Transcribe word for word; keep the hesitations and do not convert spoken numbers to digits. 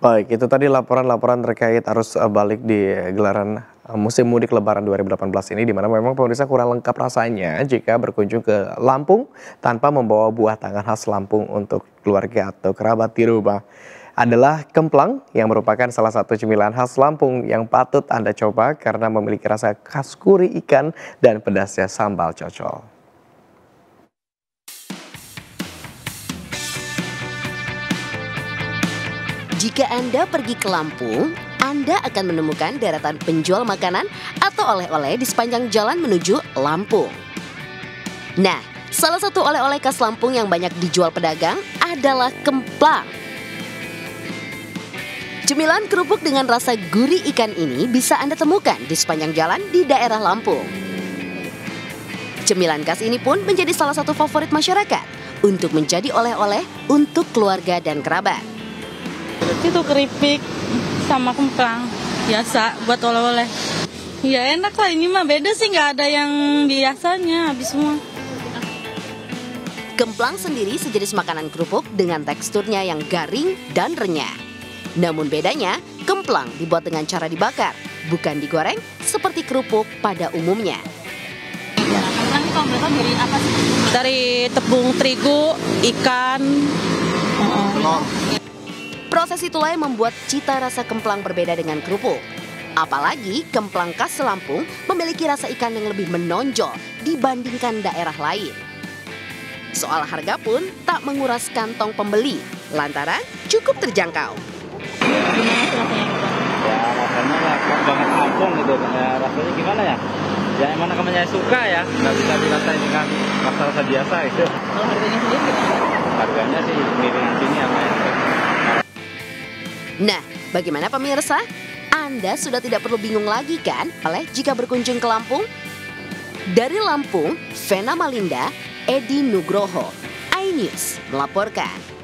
Baik, itu tadi laporan-laporan terkait arus eh, balik di gelaran eh, musim mudik Lebaran dua ribu delapan belas ini, di mana memang pemirsa kurang lengkap rasanya jika berkunjung ke Lampung tanpa membawa buah tangan khas Lampung untuk keluarga atau kerabat di rumah. Adalah kemplang yang merupakan salah satu cemilan khas Lampung yang patut Anda coba karena memiliki rasa khas gurih ikan dan pedasnya sambal cocol. Jika Anda pergi ke Lampung, Anda akan menemukan deretan penjual makanan atau oleh-oleh di sepanjang jalan menuju Lampung. Nah, salah satu oleh-oleh khas Lampung yang banyak dijual pedagang adalah kemplang. Cemilan kerupuk dengan rasa gurih ikan ini bisa Anda temukan di sepanjang jalan di daerah Lampung. Cemilan khas ini pun menjadi salah satu favorit masyarakat untuk menjadi oleh-oleh untuk keluarga dan kerabat. Itu keripik sama kemplang biasa buat oleh-oleh. Ya enak lah, ini mah beda sih, nggak ada yang biasanya habis semua. Kemplang sendiri sejenis makanan kerupuk dengan teksturnya yang garing dan renyah. Namun bedanya, kemplang dibuat dengan cara dibakar, bukan digoreng seperti kerupuk pada umumnya. Kemplang itu mereka dari apa sih? Dari tepung terigu, ikan, telur. Proses itulah yang membuat cita rasa kemplang berbeda dengan kerupuk. Apalagi kemplang khas Lampung memiliki rasa ikan yang lebih menonjol dibandingkan daerah lain. Soal harga pun tak menguras kantong pembeli, lantaran cukup terjangkau. Ya rasanya ya kok banget kampung gitu, ya rasanya gimana ya? Ya emang namanya suka ya, nggak bisa dirasain dengan rasa-rasa biasa itu. Kalau harganya sendiri gimana? Harganya sih miringan sini sama yang Nah, bagaimana pemirsa? Anda sudah tidak perlu bingung lagi kan oleh jika berkunjung ke Lampung? Dari Lampung, Vena Malinda, Edi Nugroho, iNews melaporkan.